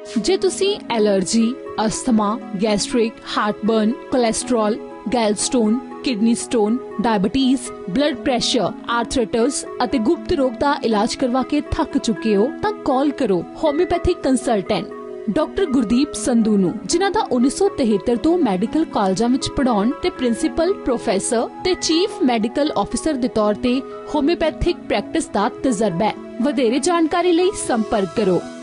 जे तुसी allergy, asthma, gastric, heartburn, cholesterol, gallstone, kidney stone, diabetes, blood pressure, arthritis ਅਤੇ गुप्त रोग ਦਾ इलाज करवा के थक चुके हो ਤਾਂ कॉल करो homeopathic consultant doctor Gurdeep Sandhu ਨੂੰ, ਜਿਨ੍ਹਾਂ ਦਾ 1973 ਤੋਂ ਮੈਡੀਕਲ ਕਾਲਜਾਂ ਵਿੱਚ ਪੜਾਉਣ ਤੇ ਪ੍ਰਿੰਸੀਪਲ, ਪ੍ਰੋਫੈਸਰ ਤੇ ਚੀਫ ਮੈਡੀਕਲ ਆਫੀਸਰ ਦੇ ਤੌਰ ਤੇ ਹੋਮਿਓਪੈਥਿਕ ਪ੍ਰੈਕਟਿਸ ਦਾ ਤਜਰਬਾ ਹੈ। ਵਧੇਰੇ ਜਾਣਕਾਰੀ ਲਈ ਸੰਪਰਕ ਕਰੋ